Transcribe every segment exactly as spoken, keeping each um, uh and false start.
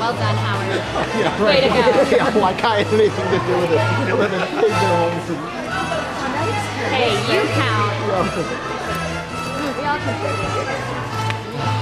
Well done, Howard. Yeah, Way right. to go. Yeah, like I had anything to do with it. Other than pigs and homes and... Hey, you count. Yeah. We all contribute.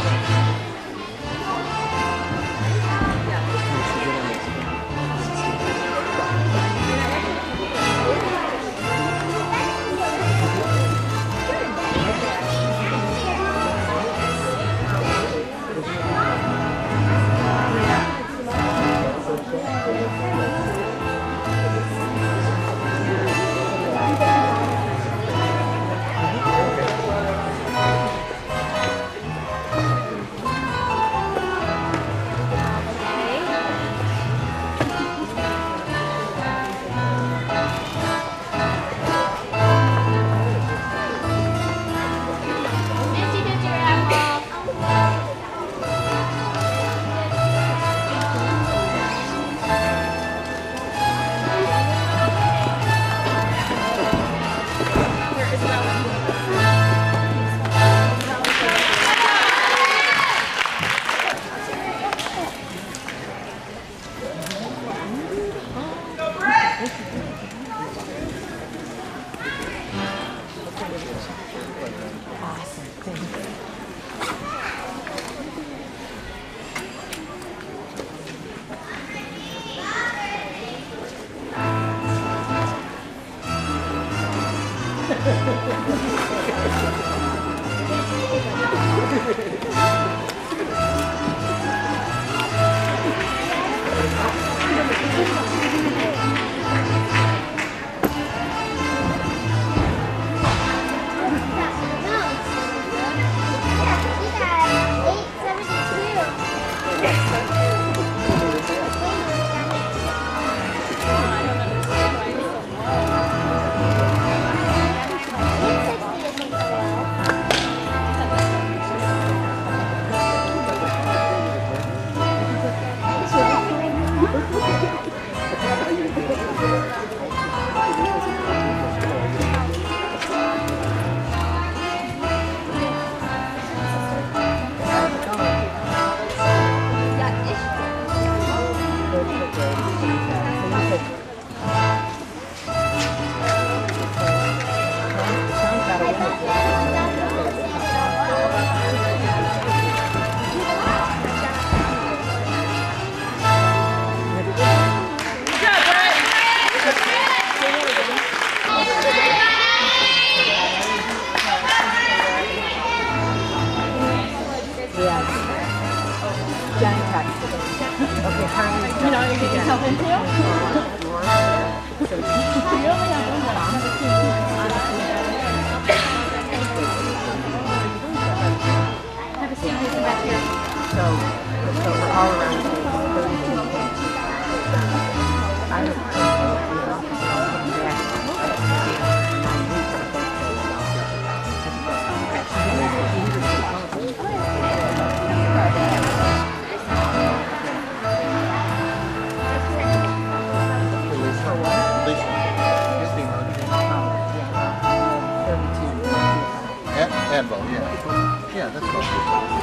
Anvil, yeah. Yeah, that's cool.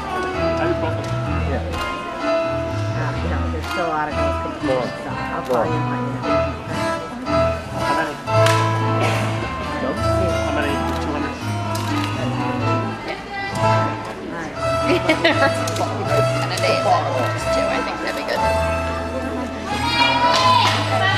Yeah. Uh, you know, there's still a lot of girls competing, so I'll call you and let you know. How many? Nope. How many? two hundred? And a day, just two, I think that'd be good.